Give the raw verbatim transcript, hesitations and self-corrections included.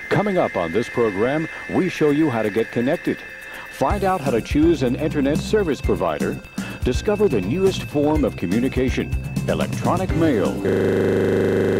Coming up on this program, we show you how to get connected. Find out how to choose an internet service provider. Discover the newest form of communication, electronic mail.